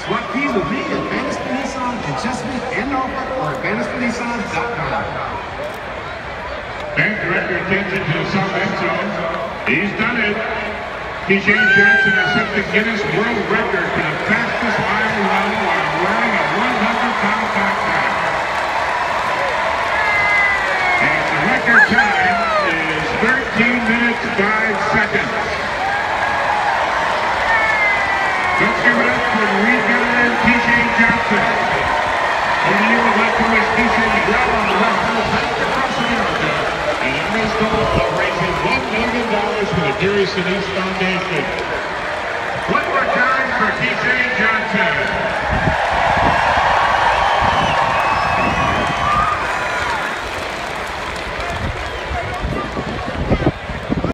Brought to you with me at Bannister Nissan in Chesapeake and Norfolk or at BannisterNissan.com. Bank director attention to the south end zone. He's done it. Keyshawn Johnson has set the Guinness World Record for the fastest mile run while wearing a 100-pound backpack. And the record time is 13 minutes 5 seconds. Let's give it up for the lead guy, Keyshawn Johnson. And you would like to wish Keyshawn well on the rest of the path across America. And in this goal of raising $1 million for the Darius Denise Foundation. One more time for Keyshawn Johnson.